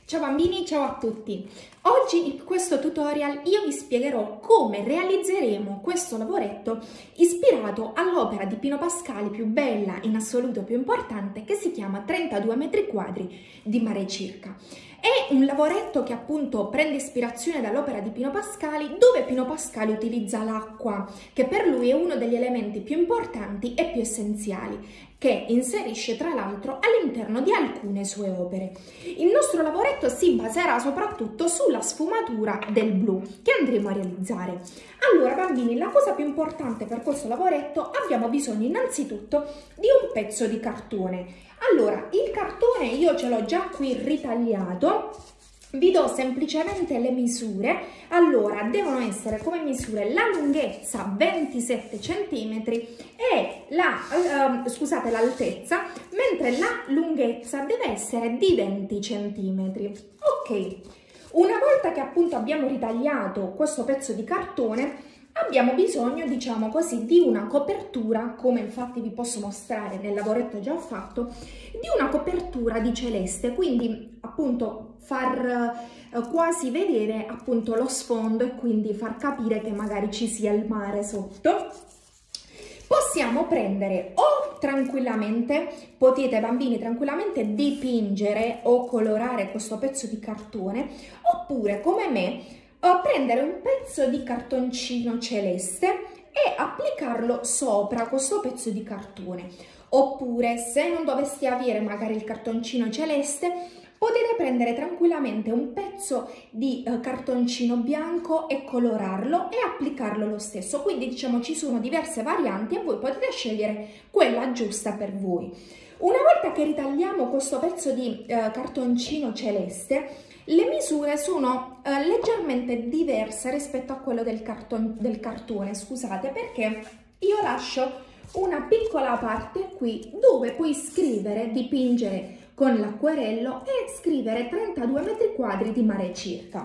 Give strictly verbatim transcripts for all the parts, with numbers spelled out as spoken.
Ciao bambini, ciao a tutti! Oggi in questo tutorial io vi spiegherò come realizzeremo questo lavoretto ispirato all'opera di Pino Pascali più bella, in assoluto più importante, che si chiama trentadue metri quadri di mare circa. È un lavoretto che appunto prende ispirazione dall'opera di Pino Pascali, dove Pino Pascali utilizza l'acqua, che per lui è uno degli elementi più importanti e più essenziali, che inserisce tra l'altro all'interno di alcune sue opere. Il nostro lavoretto si baserà soprattutto sulla sfumatura del blu che andremo a realizzare. Allora bambini, la cosa più importante per questo lavoretto, abbiamo bisogno innanzitutto di un pezzo di cartone. Allora, il cartone io ce l'ho già qui ritagliato. Vi do semplicemente le misure. Allora, devono essere come misure la lunghezza ventisette centimetri e la, eh, scusate, l'altezza, mentre la lunghezza deve essere di venti centimetri. Ok, una volta che appunto abbiamo ritagliato questo pezzo di cartone, abbiamo bisogno, diciamo così, di una copertura, come infatti vi posso mostrare nel lavoretto già fatto, di una copertura di celeste, quindi appunto far eh, quasi vedere appunto lo sfondo e quindi far capire che magari ci sia il mare sotto. Possiamo prendere o tranquillamente, potete bambini tranquillamente dipingere o colorare questo pezzo di cartone, oppure come me Uh, prendere un pezzo di cartoncino celeste e applicarlo sopra questo pezzo di cartone. Oppure, se non doveste avere magari il cartoncino celeste, potete prendere tranquillamente un pezzo di uh, cartoncino bianco e colorarlo e applicarlo lo stesso. Quindi diciamo ci sono diverse varianti e voi potete scegliere quella giusta per voi. Una volta che ritagliamo questo pezzo di uh, cartoncino celeste, le misure sono uh, leggermente diverse rispetto a quello del, carton del cartone, scusate, perché io lascio una piccola parte qui dove puoi scrivere, dipingere con l'acquerello e scrivere trentadue metri quadri di mare circa.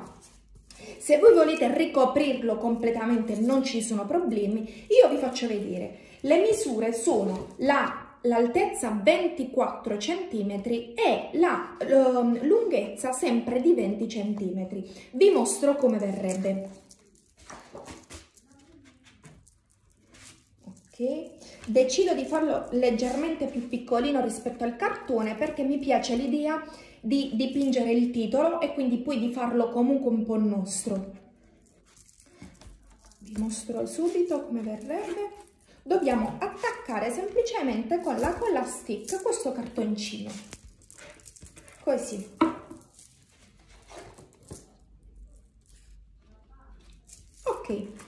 Se voi volete ricoprirlo completamente non ci sono problemi, io vi faccio vedere. Le misure sono la l'altezza ventiquattro centimetri e la um, lunghezza sempre di venti centimetri. Vi mostro come verrebbe. Ok, decido di farlo leggermente più piccolino rispetto al cartone perché mi piace l'idea di dipingere il titolo e quindi poi di farlo comunque un po' nostro. Vi mostro subito come verrebbe. Dobbiamo attaccare semplicemente con la colla stick questo cartoncino, così. Ok.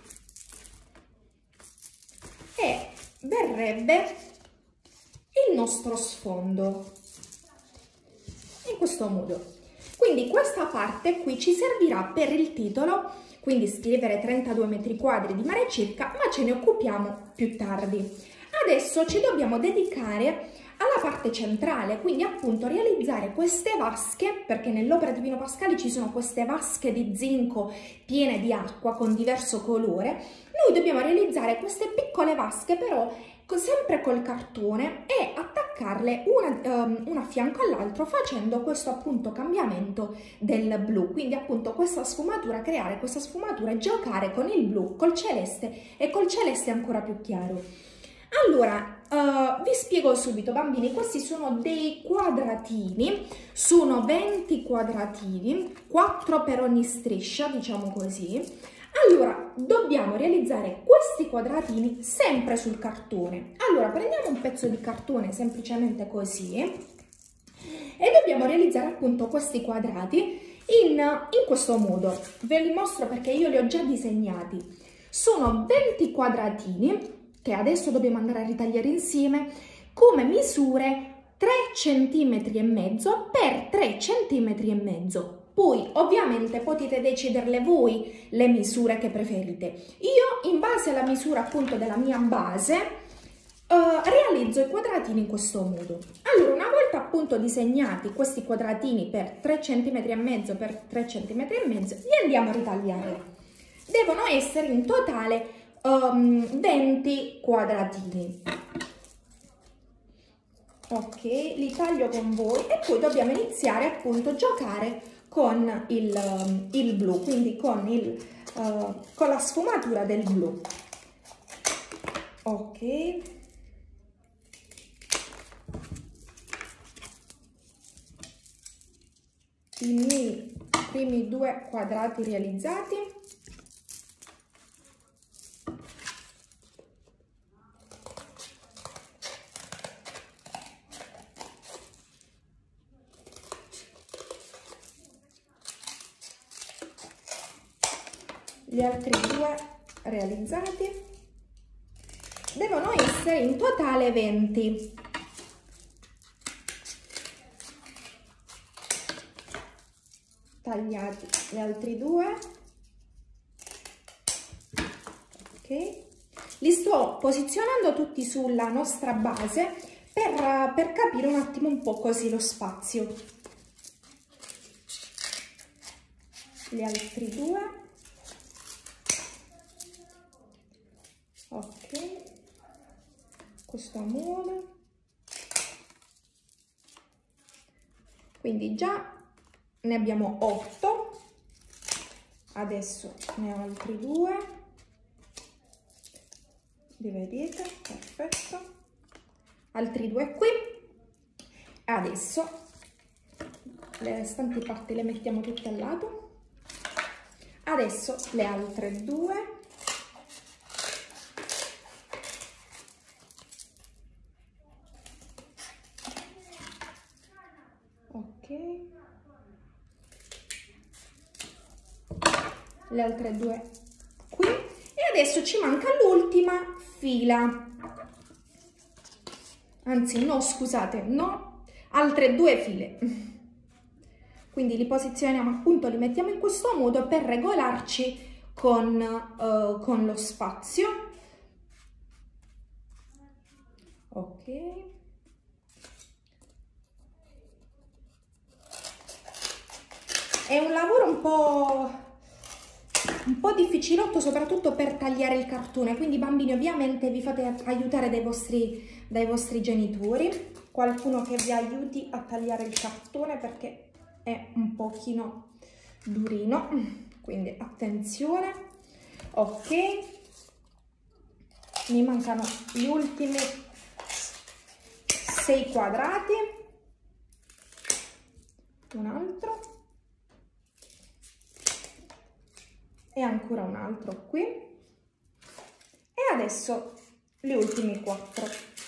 E verrebbe il nostro sfondo, in questo modo. Quindi questa parte qui ci servirà per il titolo, quindi scrivere trentadue metri quadri di mare circa, ma ce ne occupiamo più tardi. Adesso ci dobbiamo dedicare alla parte centrale, quindi appunto realizzare queste vasche, perché nell'opera di Pino Pascali ci sono queste vasche di zinco piene di acqua con diverso colore. Noi dobbiamo realizzare queste piccole vasche però sempre col cartone e attaccarle una, um, una a fianco all'altro, facendo questo appunto cambiamento del blu, quindi appunto questa sfumatura, creare questa sfumatura e giocare con il blu, col celeste e col celeste ancora più chiaro. Allora, uh, vi spiego subito bambini, questi sono dei quadratini, sono venti quadratini, quattro per ogni striscia, diciamo così. Allora, dobbiamo realizzare questi quadratini sempre sul cartone. Allora, prendiamo un pezzo di cartone semplicemente così e dobbiamo realizzare appunto questi quadrati in, in questo modo. Ve li mostro perché io li ho già disegnati. Sono venti quadratini che adesso dobbiamo andare a ritagliare insieme come misure tre centimetri e mezzo per tre centimetri e mezzo. Poi ovviamente potete deciderle voi le misure che preferite. Io in base alla misura appunto della mia base eh, realizzo i quadratini in questo modo. Allora, una volta appunto disegnati questi quadratini per tre centimetri e mezzo per tre centimetri e mezzo, li andiamo a ritagliare. Devono essere in totale um, venti quadratini. Ok, li taglio con voi e poi dobbiamo iniziare appunto a giocare con il, il blu, quindi con, il, uh, con la sfumatura del blu. Ok. I miei primi due quadrati realizzati. Gli altri due realizzati. Devono essere in totale venti. Tagliati gli altri due. Ok. Li sto posizionando tutti sulla nostra base per, per capire un attimo un po' così lo spazio. Gli altri due. Ok, questo modo, quindi già ne abbiamo otto, adesso ne ho altri due, li vedete, perfetto, altri due qui, adesso le restanti parti le mettiamo tutte al lato, adesso le altre due. Le altre due qui e adesso ci manca l'ultima fila, anzi no, scusate, no, altre due file, quindi li posizioniamo appunto, li mettiamo in questo modo per regolarci con, uh, con lo spazio. Ok, è un lavoro un po' un po' difficilotto, soprattutto per tagliare il cartone, quindi bambini ovviamente vi fate aiutare dai vostri, dai vostri genitori, qualcuno che vi aiuti a tagliare il cartone perché è un pochino durino, quindi attenzione. Ok, mi mancano gli ultimi sei quadrati, un altro e ancora un altro qui e adesso gli ultimi quattro.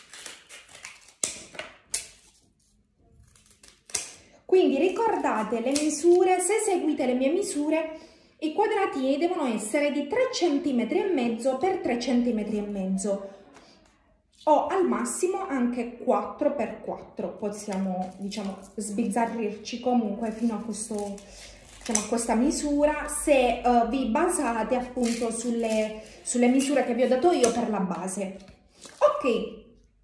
Quindi ricordate le misure, se seguite le mie misure i quadratini devono essere di tre centimetri e mezzo per tre centimetri e mezzo o al massimo anche quattro per quattro, possiamo diciamo sbizzarrirci comunque fino a questo, diciamo, a questa misura se uh, vi basate appunto sulle, sulle misure che vi ho dato io per la base. Ok,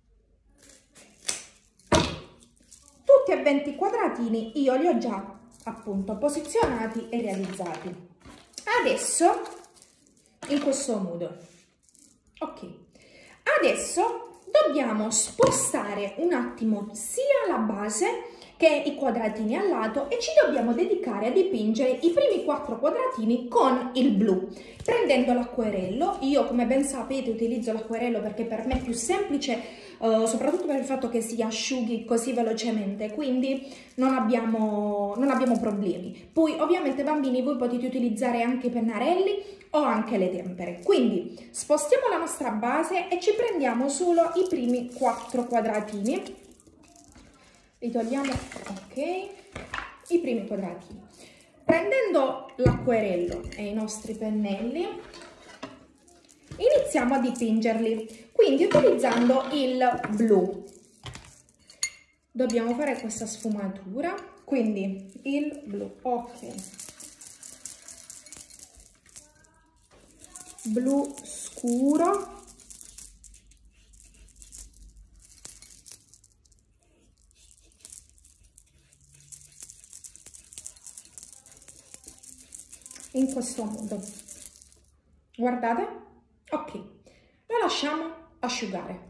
tutti e venti i quadratini io li ho già appunto posizionati e realizzati. Adesso in questo modo. Ok, adesso dobbiamo spostare un attimo sia la base che i quadratini al lato e ci dobbiamo dedicare a dipingere i primi quattro quadratini con il blu, prendendo l'acquerello. Io, come ben sapete, utilizzo l'acquerello perché per me è più semplice, uh, soprattutto per il fatto che si asciughi così velocemente, quindi non abbiamo, non abbiamo problemi. Poi ovviamente bambini voi potete utilizzare anche i pennarelli o anche le tempere. Quindi spostiamo la nostra base e ci prendiamo solo i primi quattro quadratini. Li togliamo, ok, i primi quadratini. Prendendo l'acquerello e i nostri pennelli, iniziamo a dipingerli, quindi utilizzando il blu. Dobbiamo fare questa sfumatura, quindi il blu, ok. Blu scuro. In questo modo, guardate, ok, lo lasciamo asciugare.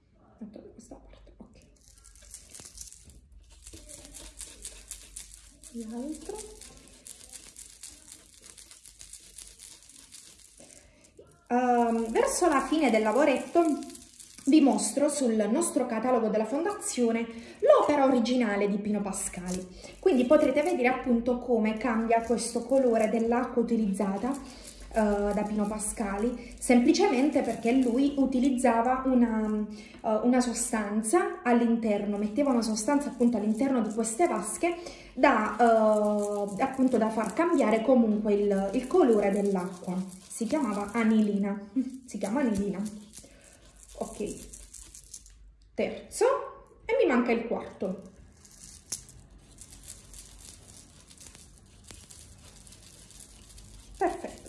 Metto da questa parte, ok. l'altro. Uh, verso la fine del lavoretto vi mostro sul nostro catalogo della fondazione l'opera originale di Pino Pascali, quindi potrete vedere appunto come cambia questo colore dell'acqua utilizzata uh, da Pino Pascali, semplicemente perché lui utilizzava una, uh, una sostanza all'interno, metteva una sostanza appunto all'interno di queste vasche da, uh, appunto da far cambiare comunque il, il colore dell'acqua. Si chiamava anilina, si chiama anilina. Ok, terzo, e mi manca il quarto. Perfetto.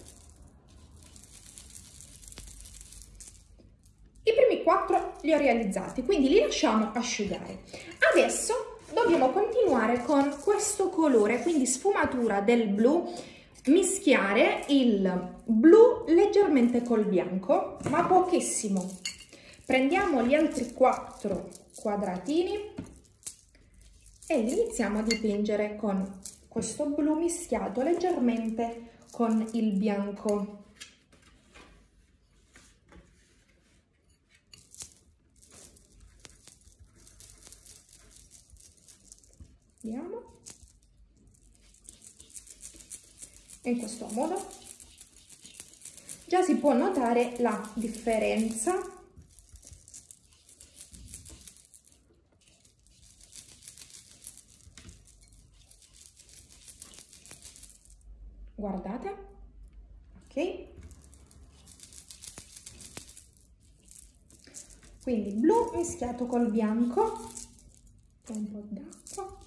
I primi quattro li ho realizzati, quindi li lasciamo asciugare. Adesso dobbiamo continuare con questo colore, quindi sfumatura del blu, mischiare il blu leggermente col bianco, ma pochissimo. Prendiamo gli altri quattro quadratini e iniziamo a dipingere con questo blu mischiato leggermente con il bianco. Vediamo. E in questo modo già si può notare la differenza . Guardate, ok? Quindi blu mischiato col bianco, un po' d'acqua.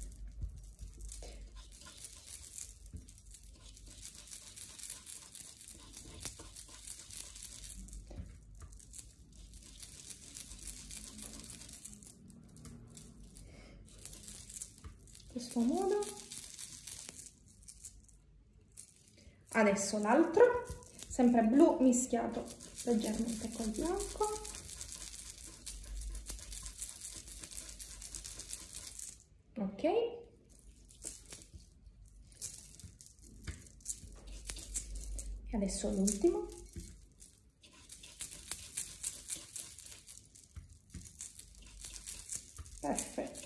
In questo modo. Adesso l'altro, sempre blu mischiato leggermente col bianco. Ok. E adesso l'ultimo. Perfetto.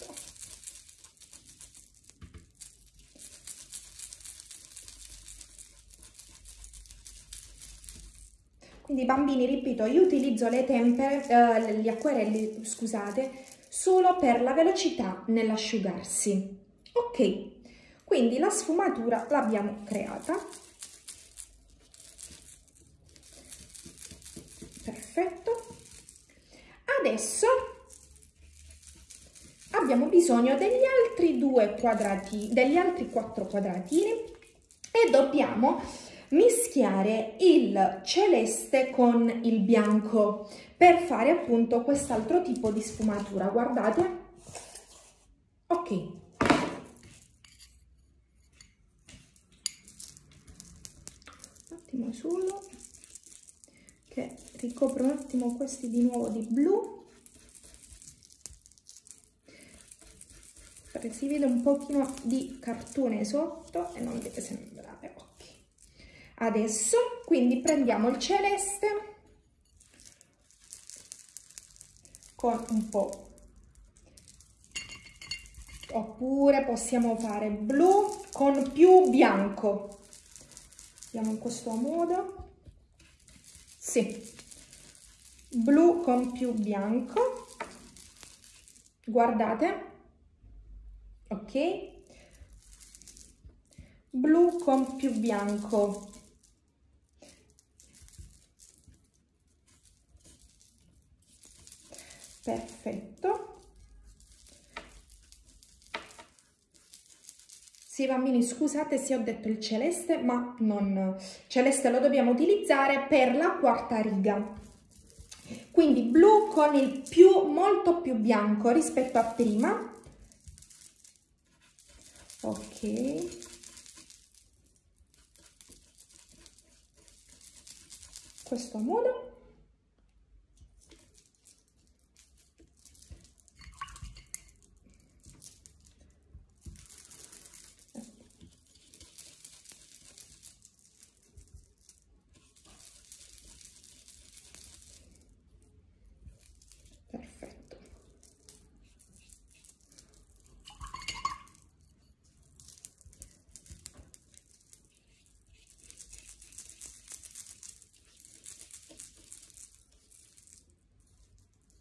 Quindi bambini, ripeto, io utilizzo le tempere, eh, gli acquerelli, scusate, solo per la velocità nell'asciugarsi. Ok, quindi la sfumatura l'abbiamo creata. Perfetto. Adesso abbiamo bisogno degli altri due quadratini, degli altri quattro quadratini e dobbiamo mischiare il celeste con il bianco per fare appunto quest'altro tipo di sfumatura. Guardate. Ok. Un attimo solo che ricopro un attimo questi di nuovo di blu, perché si vede un pochino di cartone sotto e non deve sembrare. Ok. Adesso quindi prendiamo il celeste con un po', oppure possiamo fare blu con più bianco. Andiamo in questo modo. Sì, blu con più bianco. Guardate. Ok. Blu con più bianco. Perfetto. Sì, bambini, scusate se ho detto il celeste, ma non celeste lo dobbiamo utilizzare per la quarta riga. Quindi blu con il più, molto più bianco rispetto a prima. Ok. In questo modo.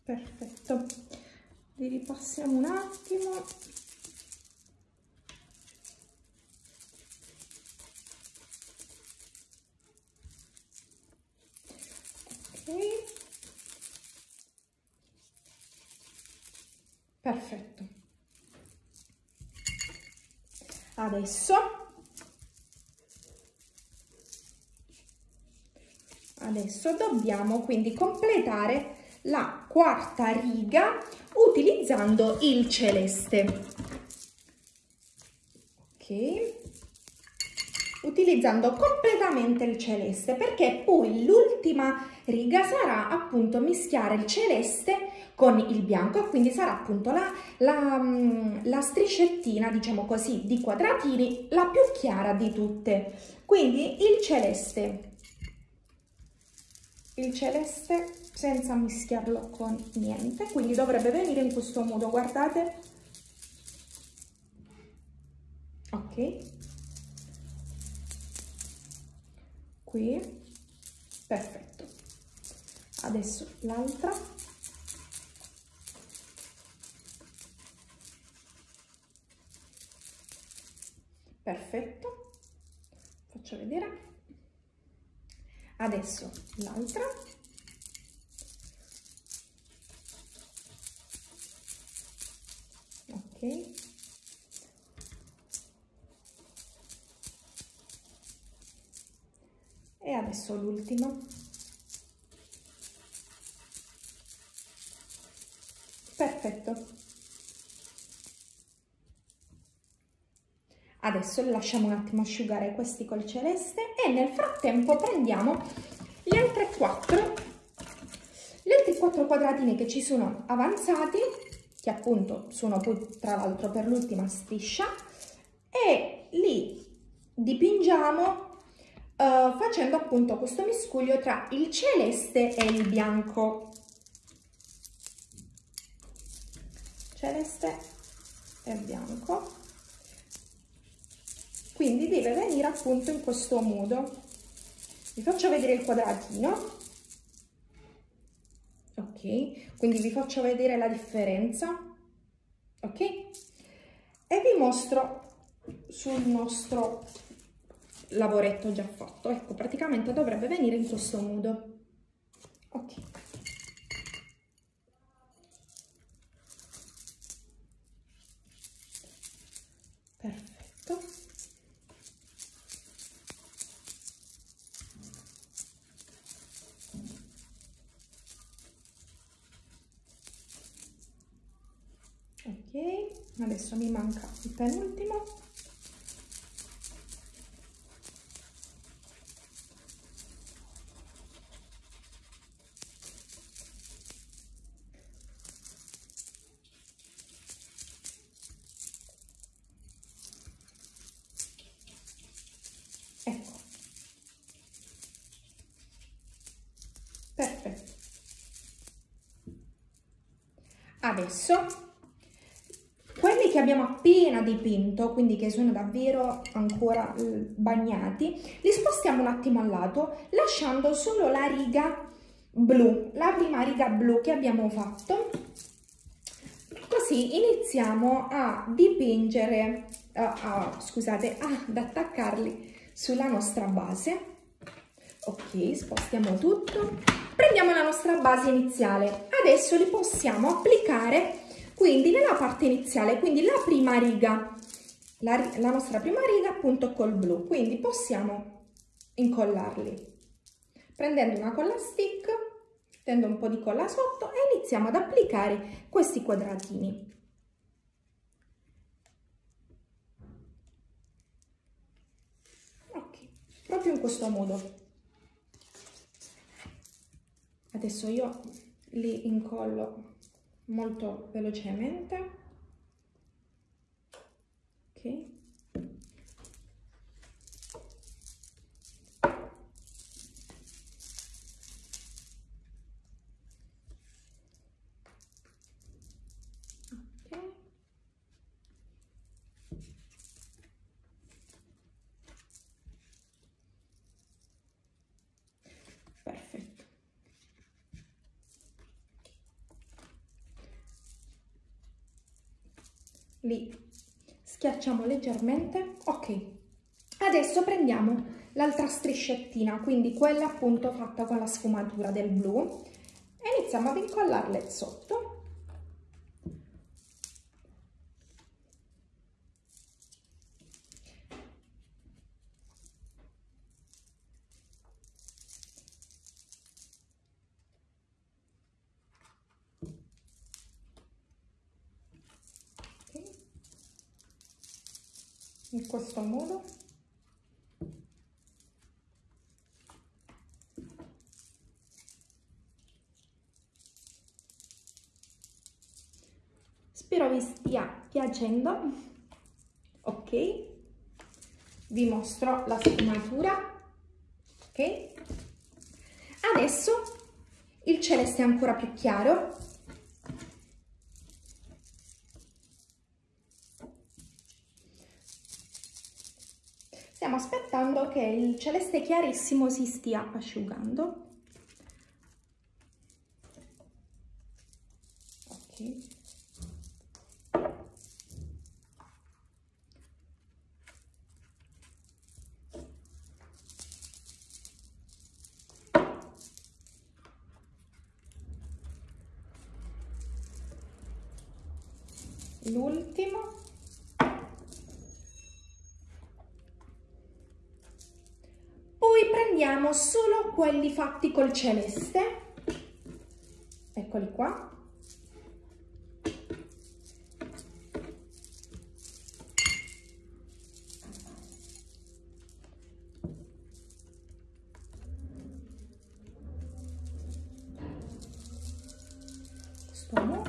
Perfetto, li ripassiamo un attimo. Ok, perfetto. Adesso adesso dobbiamo quindi completare la quarta riga utilizzando il celeste. Ok, utilizzando completamente il celeste, perché poi l'ultima riga sarà appunto mischiare il celeste con il bianco, e quindi sarà appunto la, la, la striscettina, diciamo così, di quadratini, la più chiara di tutte. Quindi il celeste il celeste senza mischiarlo con niente, quindi dovrebbe venire in questo modo, guardate. Ok, qui, perfetto. Adesso l'altra. Perfetto, faccio vedere. Adesso l'altra. Ok. E adesso l'ultima. Perfetto. Adesso lasciamo un attimo asciugare questi col celeste e nel frattempo prendiamo gli altri quattro, gli altri quattro quadratini che ci sono avanzati, che appunto sono poi tra l'altro per l'ultima striscia, e li dipingiamo uh, facendo appunto questo miscuglio tra il celeste e il bianco. Celeste e bianco. Quindi deve venire appunto in questo modo. Vi faccio vedere il quadratino. Ok, quindi vi faccio vedere la differenza. Ok? E vi mostro sul nostro lavoretto già fatto. Ecco, praticamente dovrebbe venire in questo modo. Ok. Perfetto. Ok, adesso mi manca il penultimo. Ecco, perfetto. Adesso quelli che abbiamo appena dipinto, quindi che sono davvero ancora bagnati, li spostiamo un attimo al lato, lasciando solo la riga blu, la prima riga blu che abbiamo fatto. Così iniziamo a dipingere, uh, uh, scusate, ad attaccarli sulla nostra base. Ok, spostiamo tutto. Prendiamo la nostra base iniziale. Adesso li possiamo applicare quindi nella parte iniziale, quindi la prima riga, la, la nostra prima riga appunto col blu, quindi possiamo incollarli prendendo una colla stick, mettendo un po' di colla sotto e iniziamo ad applicare questi quadratini. Ok, proprio in questo modo. Adesso io li incollo molto velocemente. Ok. Ok. Perfetto. li schiacciamo leggermente. Ok, adesso prendiamo l'altra striscettina, quindi quella appunto fatta con la sfumatura del blu, e iniziamo ad incollarle sotto. In questo modo. Spero vi stia piacendo. Ok, vi mostro la sfumatura. Ok, adesso il celeste è ancora più chiaro. Stiamo aspettando che il celeste chiarissimo si stia asciugando. Ok. L'ultimo. Poi prendiamo solo quelli fatti col celeste, eccoli qua. Questo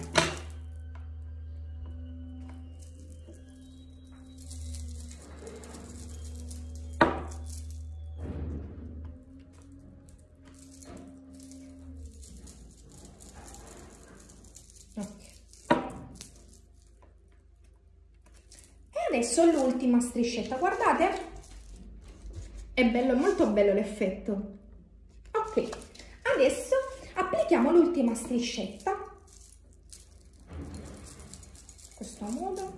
adesso l'ultima striscetta, guardate, è bello, molto bello l'effetto. Ok, adesso applichiamo l'ultima striscetta, in questo modo.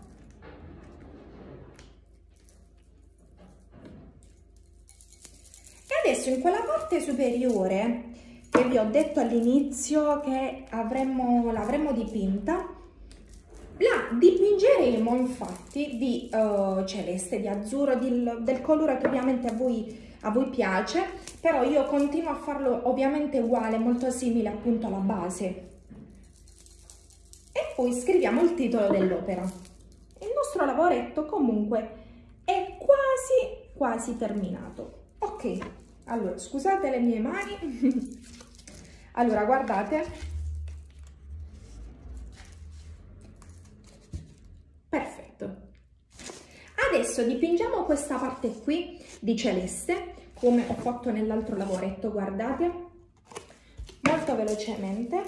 E adesso in quella parte superiore che vi ho detto all'inizio che avremmo, l'avremmo dipinta, la dipingeremo infatti di uh, celeste, di azzurro, di, del colore che ovviamente a voi, a voi piace, però io continuo a farlo ovviamente uguale, molto simile appunto alla base. E poi scriviamo il titolo dell'opera. Il nostro lavoretto comunque è quasi, quasi terminato. Ok, allora scusate le mie mani. Allora guardate. Adesso dipingiamo questa parte qui di celeste, come ho fatto nell'altro lavoretto, guardate, molto velocemente.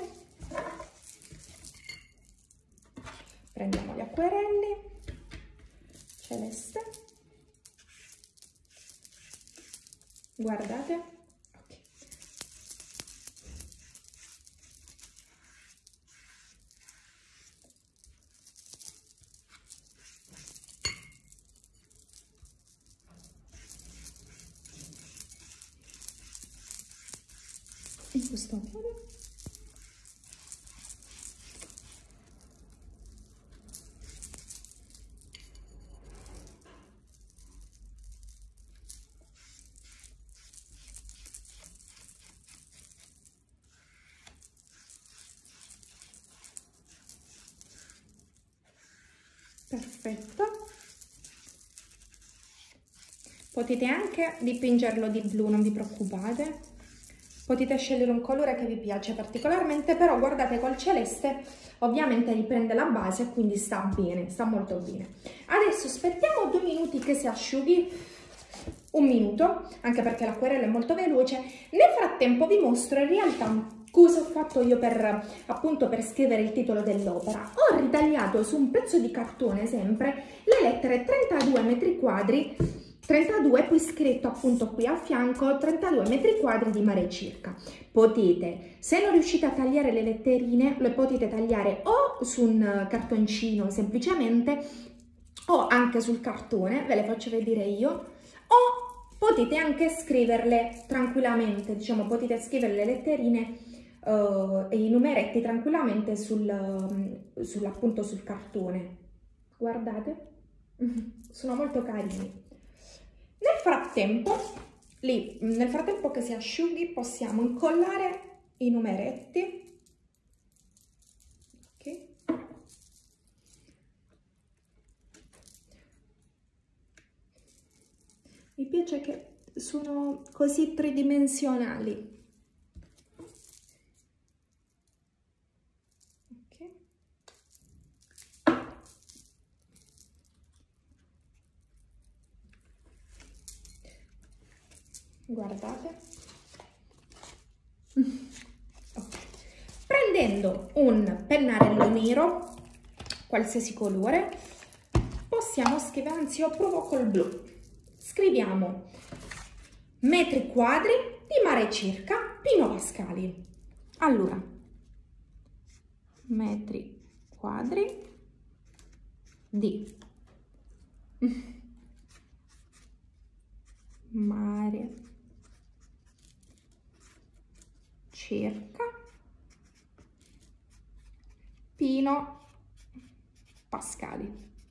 Prendiamo gli acquerelli, celeste, guardate. In questo modo. Perfetto. Potete anche dipingerlo di blu, non vi preoccupate. Potete scegliere un colore che vi piace particolarmente, però guardate, col celeste ovviamente riprende la base e quindi sta bene, sta molto bene. Adesso aspettiamo due minuti che si asciughi, un minuto, anche perché l'acquerello è molto veloce. Nel frattempo vi mostro in realtà cosa ho fatto io per, appunto, per scrivere il titolo dell'opera. Ho ritagliato su un pezzo di cartone sempre le lettere trentadue metri quadri, trentadue, poi scritto appunto qui a fianco trentadue metri quadri di mare circa. Potete, se non riuscite a tagliare le letterine, le potete tagliare o o su un cartoncino semplicemente o anche sul cartone, ve le faccio vedere io, o potete anche scriverle tranquillamente, diciamo potete scrivere le letterine uh, e i numeretti tranquillamente sul, um, sul, appunto sul cartone. Guardate, sono molto carini. Nel frattempo, lì, nel frattempo che si asciughi, possiamo incollare i numeretti. Ok. Mi piace che sono così tridimensionali. Ok. Guardate. Okay. Prendendo un pennarello nero, qualsiasi colore, possiamo scrivere, anzi io provo col blu. Scriviamo metri quadri di mare circa Pino Pascali. Allora, metri quadri di mare circa Pino Pascali.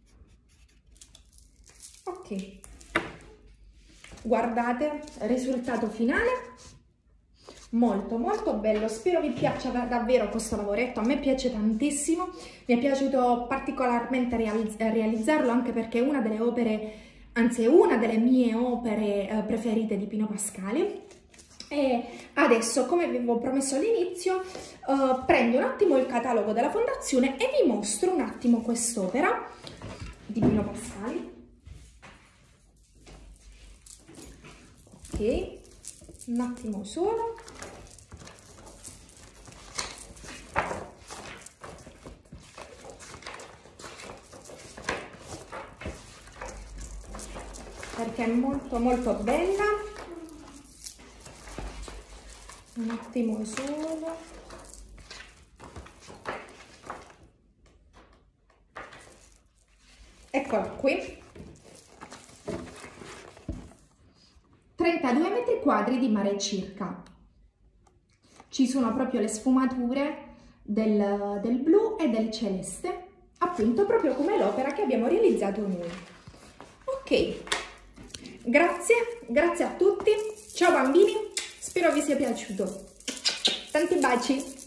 Ok. Guardate il risultato finale, molto molto bello, spero vi piaccia davvero questo lavoretto, a me piace tantissimo, mi è piaciuto particolarmente realizzarlo anche perché è una delle opere, anzi è una delle mie opere eh, preferite di Pino Pascali. E adesso, come vi avevo promesso all'inizio, eh, prendo un attimo il catalogo della fondazione e vi mostro un attimo quest'opera di Pino Pascali. Ok, un attimo solo. Perché è molto molto bella. Un attimo solo. Eccola qui. trentadue metri quadri di mare circa. Ci sono proprio le sfumature del, del blu e del celeste, appunto proprio come l'opera che abbiamo realizzato noi. Ok, grazie, grazie a tutti, ciao bambini, spero vi sia piaciuto. Tanti baci!